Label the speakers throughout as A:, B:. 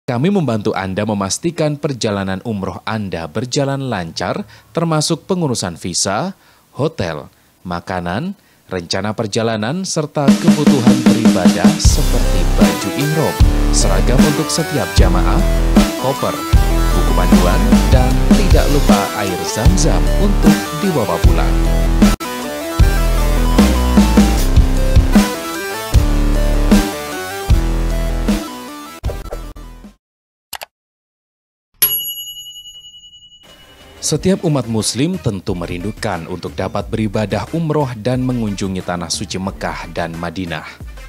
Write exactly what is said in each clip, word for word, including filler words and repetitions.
A: Kami membantu Anda memastikan perjalanan umroh Anda berjalan lancar, termasuk pengurusan visa, hotel, makanan, rencana perjalanan, serta kebutuhan beribadah seperti baju ihram, seragam untuk setiap jamaah, koper, buku panduan, dan tidak lupa air zam-zam untuk dibawa pulang. Setiap umat muslim tentu merindukan untuk dapat beribadah umroh dan mengunjungi tanah suci Mekah dan Madinah.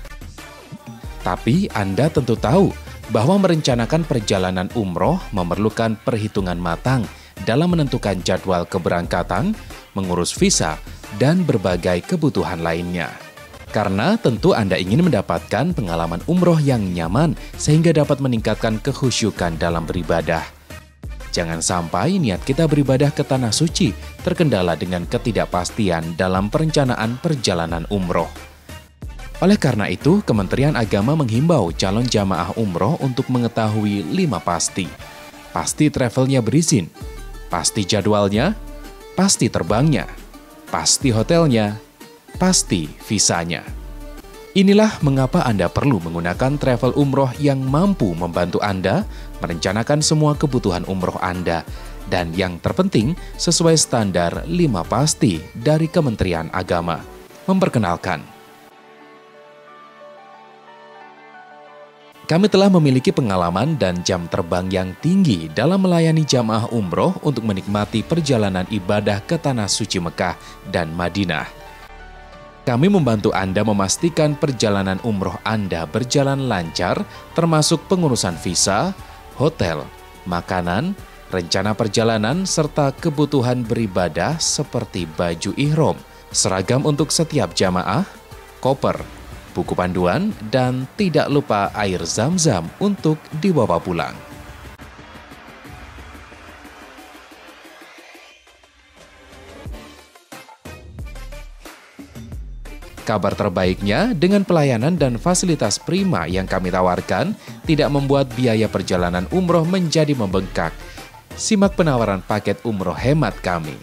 A: Tapi Anda tentu tahu bahwa merencanakan perjalanan umroh memerlukan perhitungan matang dalam menentukan jadwal keberangkatan, mengurus visa, dan berbagai kebutuhan lainnya. Karena tentu Anda ingin mendapatkan pengalaman umroh yang nyaman sehingga dapat meningkatkan kekhusyukan dalam beribadah. Jangan sampai niat kita beribadah ke tanah suci terkendala dengan ketidakpastian dalam perencanaan perjalanan umroh. Oleh karena itu, Kementerian Agama menghimbau calon jamaah umroh untuk mengetahui lima pasti. Pasti travelnya berizin, pasti jadwalnya, pasti terbangnya, pasti hotelnya, pasti visanya. Inilah mengapa Anda perlu menggunakan travel umroh yang mampu membantu Anda merencanakan semua kebutuhan umroh Anda dan yang terpenting sesuai standar lima pasti dari Kementerian Agama. Memperkenalkan, kami telah memiliki pengalaman dan jam terbang yang tinggi dalam melayani jamaah umroh untuk menikmati perjalanan ibadah ke tanah suci Mekah dan Madinah. Kami membantu Anda memastikan perjalanan umroh Anda berjalan lancar, termasuk pengurusan visa, hotel, makanan, rencana perjalanan, serta kebutuhan beribadah seperti baju ihram, seragam untuk setiap jamaah, koper, buku panduan, dan tidak lupa air zam-zam untuk dibawa pulang. Kabar terbaiknya, dengan pelayanan dan fasilitas prima yang kami tawarkan, tidak membuat biaya perjalanan umroh menjadi membengkak. Simak penawaran paket umroh hemat kami.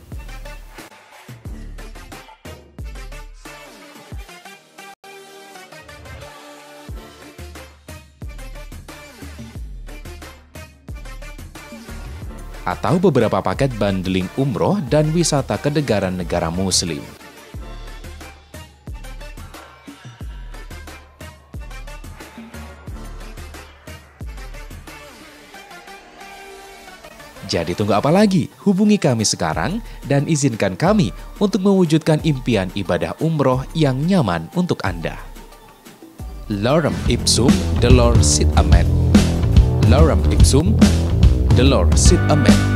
A: Atau beberapa paket bundling umroh dan wisata ke negara-negara muslim. Jadi tunggu apa lagi? Hubungi kami sekarang dan izinkan kami untuk mewujudkan impian ibadah umroh yang nyaman untuk Anda. Lorem ipsum delor sit amen. Lorem ipsum delor sit amen.